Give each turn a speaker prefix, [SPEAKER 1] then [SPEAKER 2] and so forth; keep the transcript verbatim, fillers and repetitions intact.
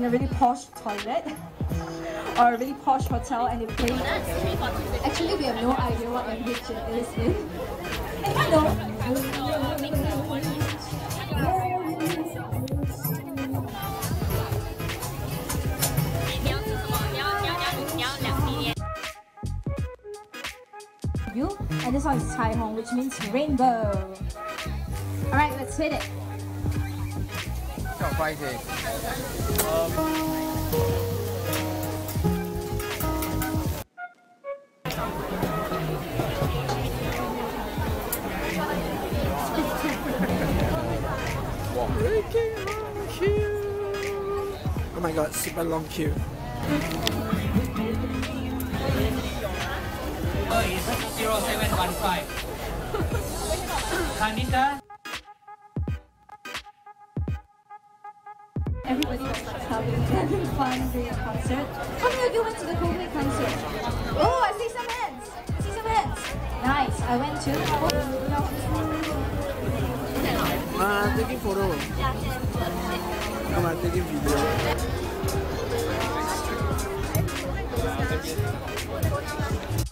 [SPEAKER 1] a really posh toilet or a really posh hotel and you pay. Actually, we have no idea what language it is in. You and this one is Tai Hong, which means rainbow. Alright, let's hit it.
[SPEAKER 2] Oh my god, super long queue.
[SPEAKER 3] Oh, it's zero seven one five. Kanita.
[SPEAKER 1] Everybody was having, having fun during the concert. How many of you went to the Coldplay concert? Oh, I see some hands. I see some hands. Nice. I went to.
[SPEAKER 2] Uh, taking photo. Come on, taking video.